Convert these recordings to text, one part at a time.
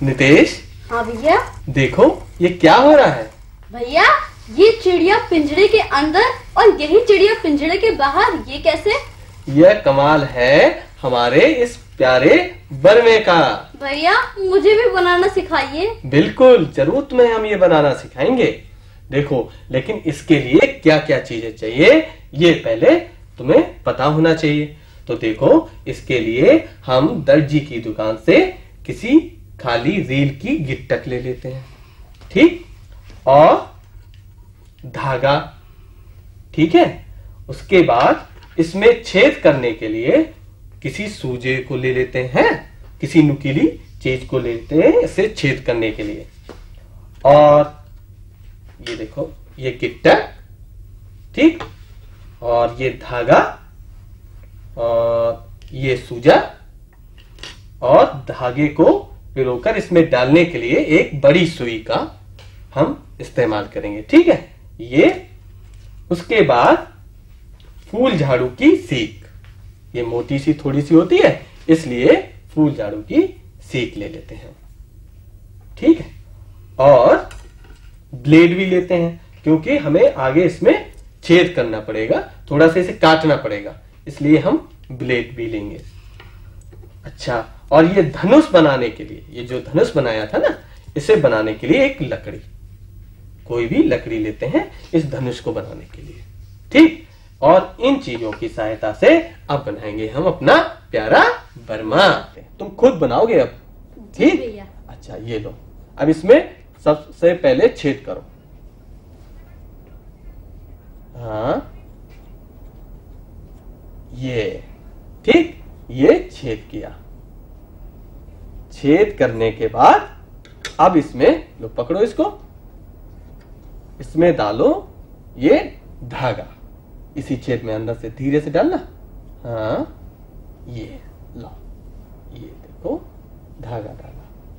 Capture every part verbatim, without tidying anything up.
नितेश। हाँ भैया। देखो ये क्या हो रहा है। भैया ये चिड़िया पिंजरे के अंदर और यही चिड़िया पिंजरे के बाहर, ये कैसे? यह कमाल है हमारे इस प्यारे बरमे का। भैया मुझे भी बनाना सिखाइए। बिल्कुल जरूर तुम्हें हम ये बनाना सिखाएंगे। देखो लेकिन इसके लिए क्या क्या चीजें चाहिए ये पहले तुम्हें पता होना चाहिए। तो देखो इसके लिए हम दर्जी की दुकान से किसी खाली रील की गिट्टक ले लेते हैं, ठीक, और धागा, ठीक है। उसके बाद इसमें छेद करने के लिए किसी सूजे को ले लेते हैं, किसी नुकीली चीज को लेते हैं इसे छेद करने के लिए। और ये देखो ये गिट्टक, ठीक, और ये धागा और ये सूजा, और धागे को पिरोकर इसमें डालने के लिए एक बड़ी सुई का हम इस्तेमाल करेंगे, ठीक है। ये उसके बाद फूल झाड़ू की सीक, ये मोटी सी थोड़ी सी होती है इसलिए फूल झाड़ू की सीक ले लेते हैं, ठीक है। और ब्लेड भी लेते हैं क्योंकि हमें आगे इसमें छेद करना पड़ेगा, थोड़ा सा इसे काटना पड़ेगा, इसलिए हम ब्लेड भी लेंगे। अच्छा, और ये धनुष बनाने के लिए, ये जो धनुष बनाया था ना, इसे बनाने के लिए एक लकड़ी, कोई भी लकड़ी लेते हैं इस धनुष को बनाने के लिए, ठीक। और इन चीजों की सहायता से अब बनाएंगे हम अपना प्यारा बरमा। तुम खुद बनाओगे अब, ठीक। अच्छा ये लो, अब इसमें सबसे पहले छेद करो। हाँ ये, ठीक, ये छेद किया। छेद करने के बाद अब इसमें लो, पकड़ो इसको, इसमें डालो ये धागा, इसी छेद में अंदर से धीरे से डालना। हाँ ये लो, ये देखो धागा डाला।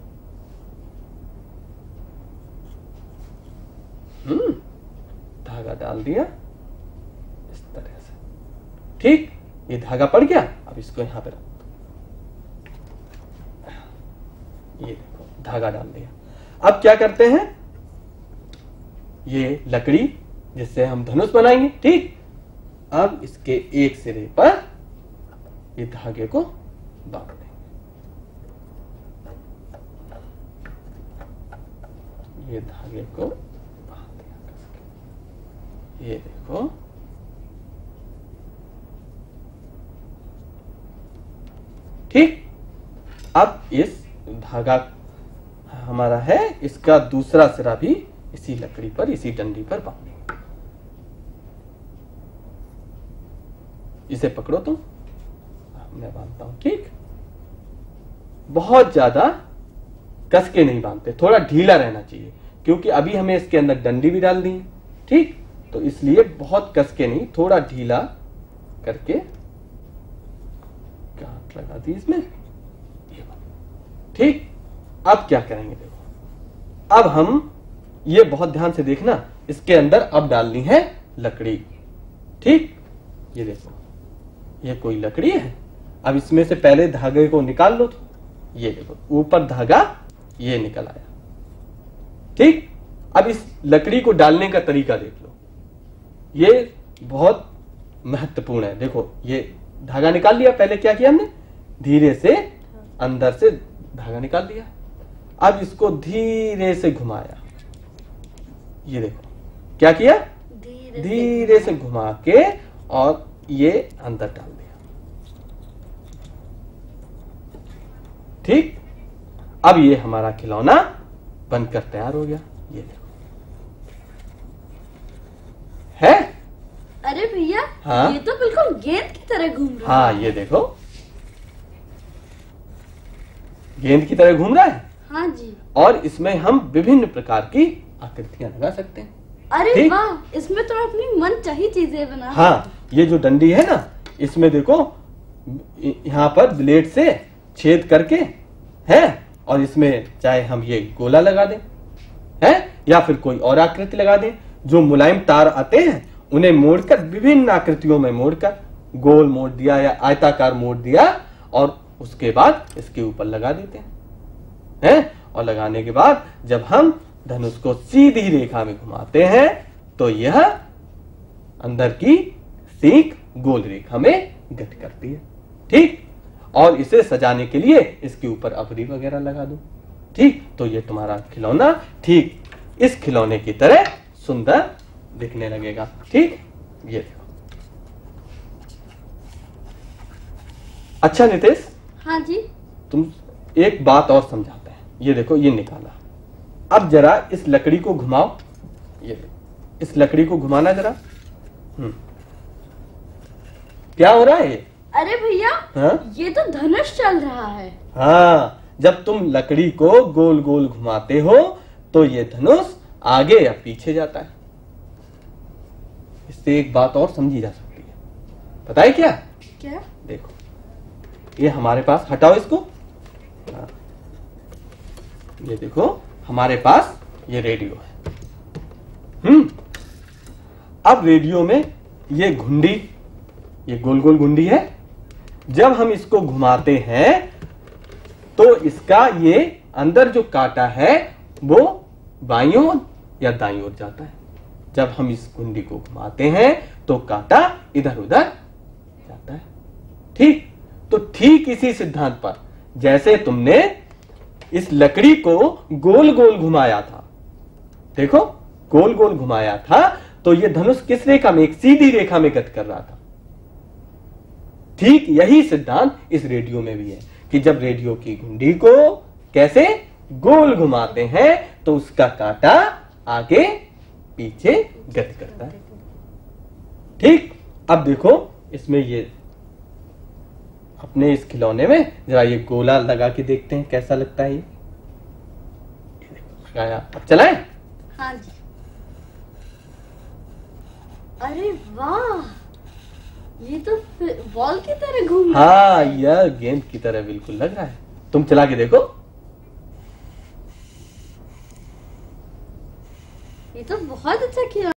हम्म धागा डाल दिया इस तरह से, ठीक। ये धागा पड़ गया, अब इसको यहां पे रख, ये देखो धागा डाल दिया। अब क्या करते हैं, ये लकड़ी जिससे हम धनुष बनाएंगे, ठीक। अब इसके एक सिरे पर ये धागे को बांध देंगे, ये धागे को बांध दिया, ये देखो, ठीक। अब इस धागा हमारा है, इसका दूसरा सिरा भी इसी लकड़ी पर, इसी डंडी पर बांधेंगे। इसे पकड़ो तुम, मैं बांधता हूं, ठीक। बहुत ज्यादा कस के नहीं बांधते, थोड़ा ढीला रहना चाहिए क्योंकि अभी हमें इसके अंदर डंडी भी डाल दी है, ठीक। तो इसलिए बहुत कस के नहीं, थोड़ा ढीला करके गांठ लगा दी इसमें, ठीक। अब क्या करेंगे, देखो अब हम, ये बहुत ध्यान से देखना, इसके अंदर अब डालनी है लकड़ी, ठीक। ये देखो ये कोई लकड़ी है, अब इसमें से पहले धागे को निकाल लो, तो ये देखो ऊपर धागा ये निकल आया, ठीक। अब इस लकड़ी को डालने का तरीका देख लो, ये बहुत महत्वपूर्ण है। देखो ये धागा निकाल लिया, पहले क्या किया हमने, धीरे से अंदर से धागा निकाल दिया, अब इसको धीरे से घुमाया, ये देखो क्या किया, धीरे, धीरे से घुमा के और ये अंदर डाल दिया, ठीक। अब ये हमारा खिलौना बनकर तैयार हो गया, ये देखो है। अरे भैया, हाँ? ये तो बिल्कुल गेंद की तरह घूम रहा है। हाँ ये देखो गेंद की तरह घूम रहा है। हाँ जी। और इसमें हम विभिन्न प्रकार की आकृतियां लगा सकते हैं। अरे वाह, इसमें तो अपनी मन चाही चीजें बना। हाँ, ये जो डंडी है ना, इसमें देखो यहाँ पर ब्लेड से छेद करके है, और इसमें चाहे हम ये गोला लगा दें है, या फिर कोई और आकृति लगा दें। जो मुलायम तार आते हैं उन्हें मोड़कर विभिन्न आकृतियों में मोड़कर गोल मोड़ दिया या आयताकार मोड़ दिया, और उसके बाद इसके ऊपर लगा देते हैं, हैं? और लगाने के बाद जब हम धनुष को सीधी रेखा में घुमाते हैं तो यह अंदर की सीख गोल रेखा में गति करती है। ठीक, और इसे सजाने के लिए इसके ऊपर अबरी वगैरह लगा दो। ठीक, तो ये तुम्हारा खिलौना ठीक इस खिलौने की तरह सुंदर दिखने लगेगा। ठीक, ये देखो। अच्छा नितेश, हाँ जी। तुम एक बात और समझाते हैं। ये देखो, ये निकाला। अब जरा इस लकड़ी को घुमाओ। ये देखो, इस लकड़ी को घुमाना जरा। हम्म, क्या हो रहा है ये? अरे भैया, हाँ? ये तो धनुष चल रहा है। हाँ, जब तुम लकड़ी को गोल गोल घुमाते हो तो ये धनुष आगे या पीछे जाता है। इससे एक बात और समझी जा सकती है, पता है क्या? क्या? देखो, ये हमारे पास, हटाओ इसको। हाँ, ये देखो हमारे पास ये रेडियो है। हम्म, अब रेडियो में ये घुंडी, ये गोल गोल घुंडी है। जब हम इसको घुमाते हैं तो इसका ये अंदर जो कांटा है वो बाईं ओर या दाईं ओर जाता है। जब हम इस घुंडी को घुमाते हैं तो कांटा इधर उधर जाता है। ठीक, तो ठीक इसी सिद्धांत पर जैसे तुमने इस लकड़ी को गोल गोल घुमाया था, देखो गोल गोल घुमाया था, तो यह धनुष किस रेखा में? एक सीधी रेखा में गति कर रहा था। ठीक यही सिद्धांत इस रेडियो में भी है कि जब रेडियो की घुंडी को कैसे गोल घुमाते हैं तो उसका कांटा आगे पीछे गति करता है। ठीक, अब देखो इसमें ये अपने इस खिलौने में जरा ये गोला लगा के देखते हैं कैसा लगता है। ये लगाया, अब चलाएं? हाँ जी। अरे वाह, ये तो बॉल की तरह घूम रहा है। हाँ, यह गेंद की तरह बिल्कुल लग रहा है। तुम चला के देखो। ये तो बहुत अच्छा खिलौना